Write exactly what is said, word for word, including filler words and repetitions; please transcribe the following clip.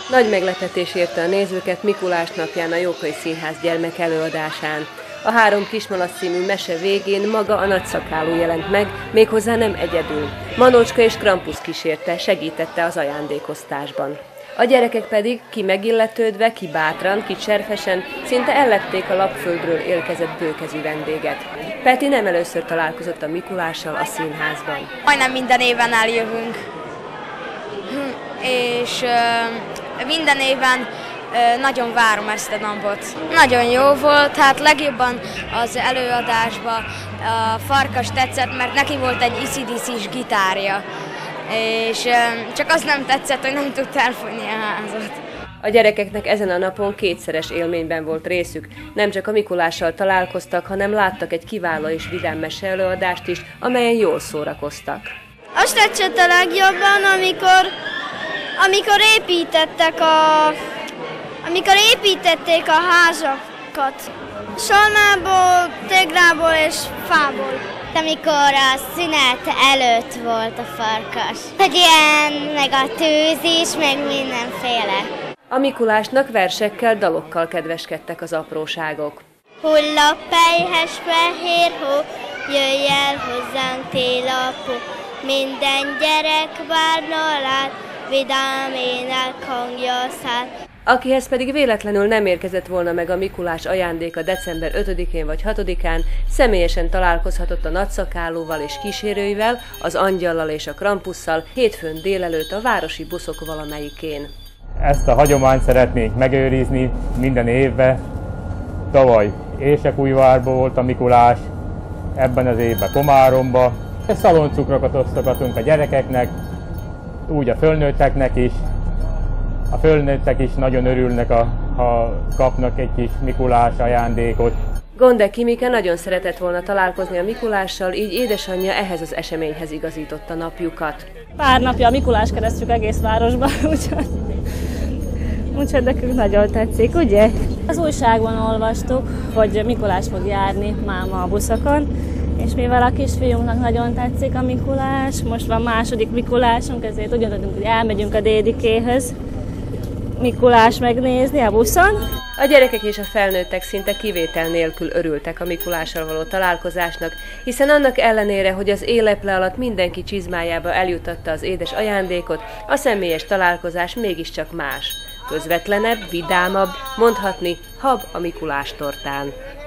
Nagy meglepetés érte a nézőket Mikulás napján a Jókai Színház gyermek előadásán. A Három kismalac című mese végén maga a nagyszakáló jelent meg, méghozzá nem egyedül. Manócska és Krampusz kísérte, segítette az ajándékoztásban. A gyerekek pedig, ki megilletődve, ki bátran, ki cserfesen, szinte ellepték a lapföldről érkezett bőkezű vendéget. Peti nem először találkozott a Mikulással a színházban. Majdnem minden éven eljövünk, és minden éven nagyon várom ezt a napot. Nagyon jó volt, hát legjobban az előadásban a Farkas tetszett, mert neki volt egy á cé dé cés gitárja, és csak az nem tetszett, hogy nem tudta elfogni a házat. A gyerekeknek ezen a napon kétszeres élményben volt részük. Nem csak a Mikulással találkoztak, hanem láttak egy kiváló és vidám meseelőadást is, amelyen jól szórakoztak. Azt tetszett a legjobban, amikor, amikor építettek a, amikor építették a házakat. Salmából, téglából és fából. Amikor a szünet előtt volt a farkas. Hogy ilyen, meg a tűz is, meg mindenféle. A Mikulásnak versekkel, dalokkal kedveskedtek az apróságok. Hull a pelyhes fehér hó, jöjj el hozzánk télapó, minden gyerek várna rád, vidám ének hangja száll. Akihez pedig véletlenül nem érkezett volna meg a Mikulás ajándéka december ötödikén vagy hatodikán, személyesen találkozhatott a nagyszakálóval és kísérőivel, az Angyallal és a Krampusszal hétfőn délelőtt a városi buszok valamelyikén. Ezt a hagyományt szeretnénk megőrizni minden évben. Tavaly Érsekújvárban volt a Mikulás, ebben az évben Komáromba. Szaloncukrokat osztogatunk a gyerekeknek, úgy a fölnőtteknek is. A fölnőttek is nagyon örülnek, ha kapnak egy kis Mikulás ajándékot. Gondek Kimike nagyon szeretett volna találkozni a Mikulással, így édesanyja ehhez az eseményhez igazította napjukat. Pár napja a Mikulás keresztjük egész városban, úgyhogy, úgyhogy nekünk nagyon tetszik, ugye? Az újságban olvastuk, hogy Mikulás fog járni máma a buszokon, és mivel a kisfiunknak nagyon tetszik a Mikulás, most van második Mikulásunk, ezért úgy gondoltunk, hogy elmegyünk a dédikéhez Mikulás megnézni a buszon. A gyerekek és a felnőttek szinte kivétel nélkül örültek a Mikulással való találkozásnak, hiszen annak ellenére, hogy az éleple alatt mindenki csizmájába eljutatta az édes ajándékot, a személyes találkozás mégiscsak más. Közvetlenebb, vidámabb, mondhatni hab a Mikulás tortán.